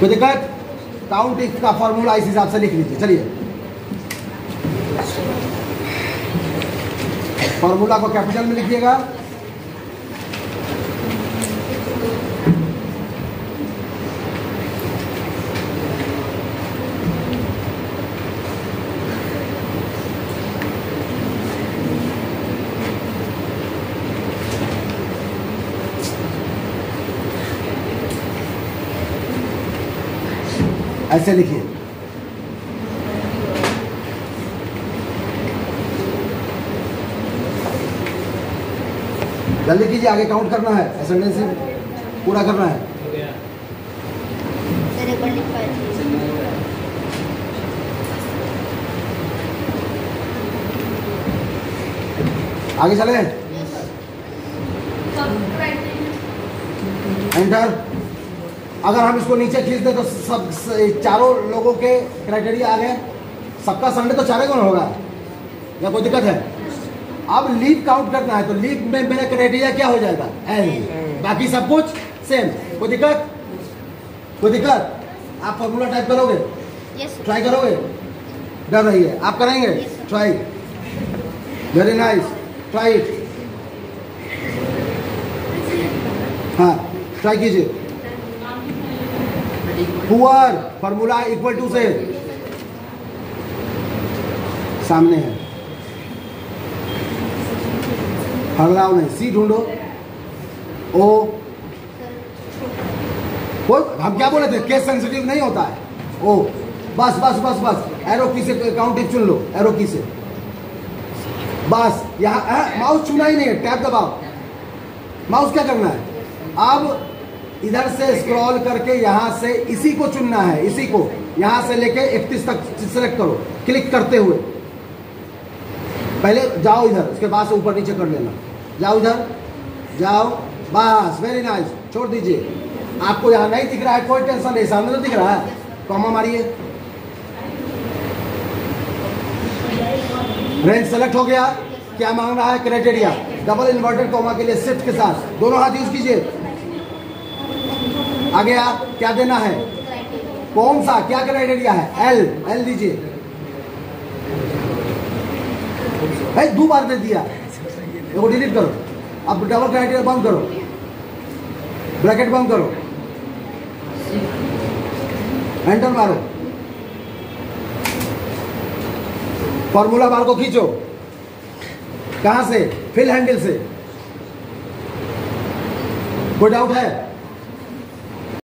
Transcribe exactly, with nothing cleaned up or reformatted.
कोई दिक्कत? Count if का फॉर्मूला इस हिसाब से लिख लीजिए। चलिए, फॉर्मूला को कैपिटल में लिखिएगा। ऐसे लिखिए। जल्दी कीजिए, आगे काउंट करना है, असेंडेंस पूरा करना है। आगे चले, एंटर। अगर हम इसको नीचे खींच दें तो सब चारों लोगों के क्राइटेरिया आ गए। सबका संडे तो चारे गुण होगा, या कोई दिक्कत है? अब लीव काउंट करना है तो लीव में मेरा क्राइटेरिया क्या हो जाएगा? एल। बाकी सब कुछ सेम। कोई दिक्कत? कोई दिक्कत? आप फॉर्मूला टाइप करोगे? yes, ट्राई करोगे? डर रही है, आप करेंगे? yes, try. Very nice, try it. हाँ, ट्राई कीजिए। पुअर फॉर्मूला इक्वल टू से सामने है, हड़लाओ नहीं, सी ढूंढो। ओ, कोई हम क्या बोले थे, केस सेंसिटिव नहीं होता है। ओ, बस बस बस बस, एरो की से काउंट इफ चुन लो, एरो की से बस। यहाँ माउस छूना ही नहीं है, टैब दबाओ। माउस क्या करना है? अब इधर से स्क्रॉल करके यहाँ से इसी को चुनना है, इसी को यहाँ से लेके इकतीस तक सिलेक्ट करो, क्लिक करते हुए। पहले जाओ इधर, उसके बाद से ऊपर नीचे कर लेना। जाओ इधर, जाओ, बस, वेरी नाइस। छोड़ दीजिए। आपको यहाँ नहीं दिख रहा है, कोई टेंशन नहीं, सामने तो दिख रहा है। कॉमा मारिए, रेंज सेलेक्ट हो गया। क्या मांग रहा है? क्राइटेरिया। डबल इन्वर्टेड कॉमा के लिए शिफ्ट के साथ दोनों हाथ यूज कीजिए। आ गया। क्या देना है? कौन सा, क्या क्राइटेरिया है? एल। एल दीजिए। भाई दो बार दे दिया, वो डिलीट करो। अब डबल क्राइटेरिया बंद करो, ब्रैकेट बंद करो, एंटर मारो। फॉर्मूला बार को खींचो। कहां से? फिल हैंडल से। कोई डाउट है?